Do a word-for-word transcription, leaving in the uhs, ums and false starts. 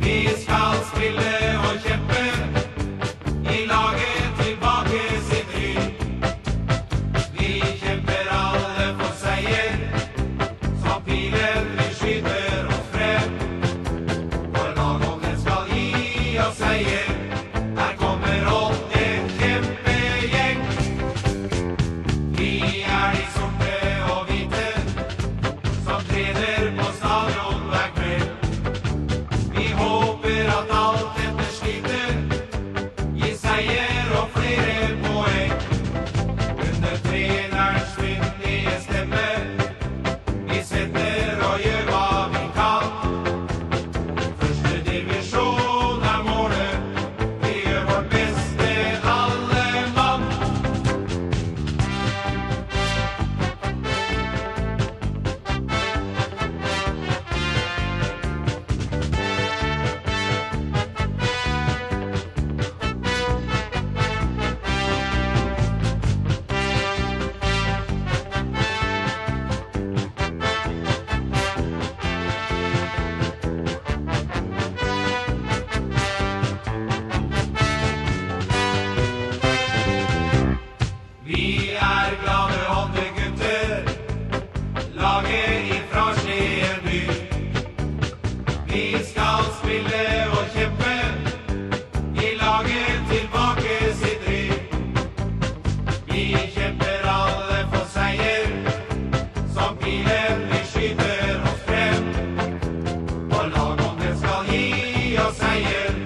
Vi skal spille og kjempe i laget tilbake sitt ry. Vi kjemper alle for seier, som pilen vi skyter oss frem. For lagånden skal gi oss seier. Her kommer Odd, en kjempegjeng. Vi er de sorte og hvite, som trener på stadion hver kveld. Vi håper at alt dette sliter gir seier og flere poeng. Under trenerens myndige stemme, vi setter og gjør hva vi kan. Første divisjon er målet, vi gjør vårt beste alle mann. Vi er glade håndbegutter, laget ifra Skien by. Vi skal spille og kjempe i laget tilbake sitt ry. Vi kjemper alle for seier, som pilen vi skyter oss frem. For lagånden skal gi oss seier.